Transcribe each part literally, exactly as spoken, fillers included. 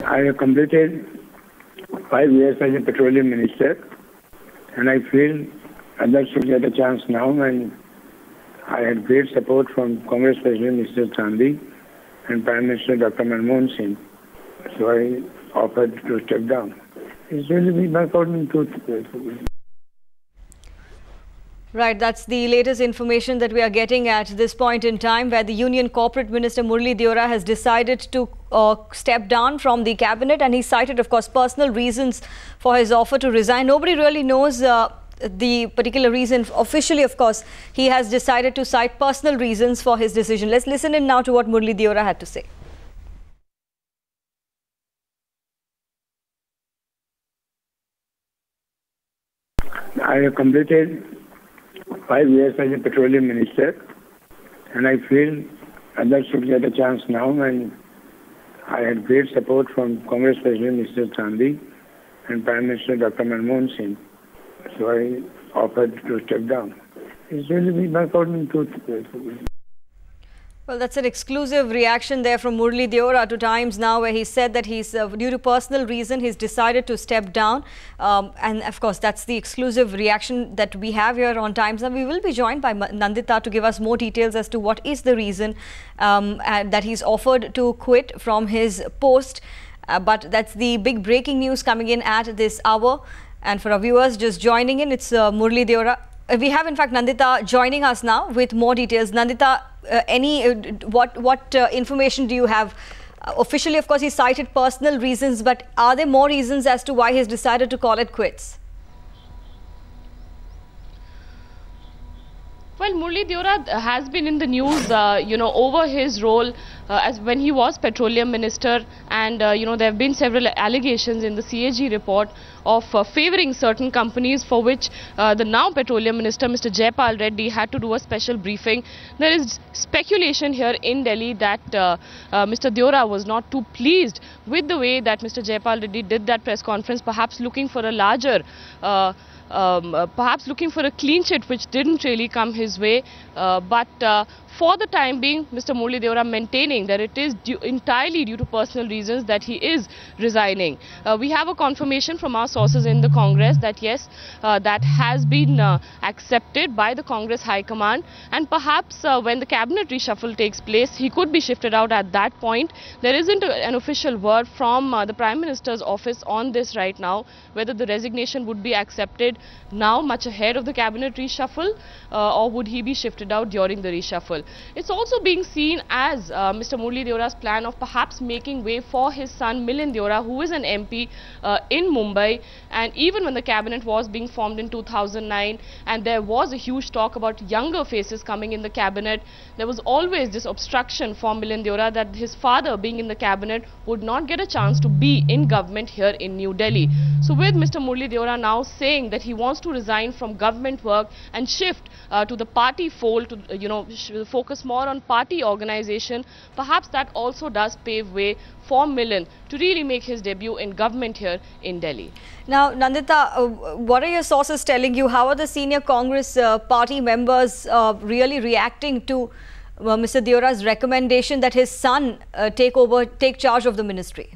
I have completed five years as a petroleum minister, and I feel others should get a chance now. And I had great support from Congress President Mister Gandhi and Prime Minister Doctor Manmohan Singh. So I offered to step down. It's really been my according to. Right, that's the latest information that we are getting at this point in time, where the Union Corporate Minister Murali Deora has decided to uh, step down from the cabinet, and he cited, of course, personal reasons for his offer to resign. Nobody really knows uh, the particular reason. Officially, of course, he has decided to cite personal reasons for his decision. Let's listen in now to what Murali Deora had to say. I have completed five years as a petroleum minister, and I feel others should get a chance now. And I had great support from Congress President Mister Gandhi and Prime Minister Doctor Manmohan Singh. So I offered to step down. It's really been my according to. Well, that's an exclusive reaction there from Murali Deora to Times Now, where he said that he's, uh, due to personal reason, he's decided to step down. Um, and of course, that's the exclusive reaction that we have here on Times Now. We will be joined by Nandita to give us more details as to what is the reason um, and that he's offered to quit from his post. Uh, but that's the big breaking news coming in at this hour. And for our viewers just joining in, it's uh, Murali Deora. Uh, we have, in fact, Nandita joining us now with more details. Nandita, uh, any uh, what what uh, information do you have? Uh, officially, of course, he cited personal reasons, but are there more reasons as to why he's decided to call it quits? Well, Murali Deora has been in the news, uh, you know, over his role uh, as when he was petroleum minister, and uh, you know, there have been several allegations in the C A G report of uh, favouring certain companies, for which uh, the now petroleum minister, Mister Jayapal Reddy, had to do a special briefing. There is speculation here in Delhi that uh, uh, Mister Deora was not too pleased with the way that Mister Jayapal Reddy did that press conference, perhaps looking for a larger uh, Um, uh, perhaps looking for a clean sheet, which didn't really come his way. Uh, but uh, for the time being, Mister Murali Deora maintaining that it is due, entirely due to personal reasons that he is resigning. Uh, we have a confirmation from our sources in the Congress that yes, uh, that has been uh, accepted by the Congress High Command, and perhaps uh, when the cabinet reshuffle takes place, he could be shifted out at that point. There isn't a, an official word from uh, the Prime Minister's office on this right now, whether the resignation would be accepted now much ahead of the cabinet reshuffle, uh, or would he be shifted out during the reshuffle. It's also being seen as uh, Mister Murali Deora's plan of perhaps making way for his son Milind Deora, who is an M P uh, in Mumbai. And even when the cabinet was being formed in two thousand nine, and there was a huge talk about younger faces coming in the cabinet, there was always this obstruction for Milind Deora that his father, being in the cabinet, would not get a chance to be in government here in New Delhi. So with Mister Murali Deora now saying that he wants to resign from government work and shift uh, to the party fold, to uh, you know, focus more on party organization, perhaps that also does pave way for Milind to really make his debut in government here in Delhi. Now, Nandita, uh, what are your sources telling you? How are the senior Congress uh, party members uh, really reacting to uh, Mister Deora's recommendation that his son uh, take over, take charge of the ministry?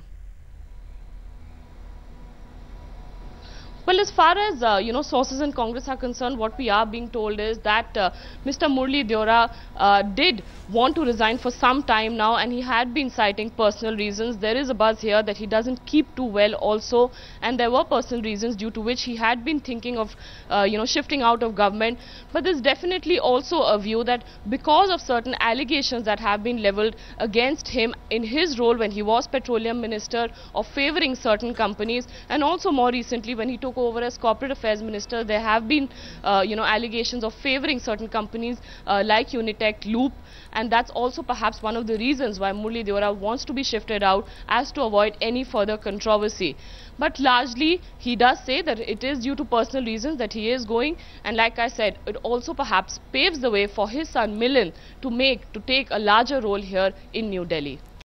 Well, as far as, uh, you know, sources in Congress are concerned, what we are being told is that uh, Mister Murali Deora uh, did want to resign for some time now, and he had been citing personal reasons. There is a buzz here that he doesn't keep too well also, and there were personal reasons due to which he had been thinking of, uh, you know, shifting out of government. But there's definitely also a view that because of certain allegations that have been leveled against him in his role when he was petroleum minister, of favouring certain companies, and also more recently when he took over as corporate affairs minister, there have been uh, you know, allegations of favouring certain companies uh, like Unitech, Loop, and that's also perhaps one of the reasons why Murali Deora wants to be shifted out, as to avoid any further controversy. But largely he does say that it is due to personal reasons that he is going, and like I said, it also perhaps paves the way for his son Milind to make to take a larger role here in New Delhi.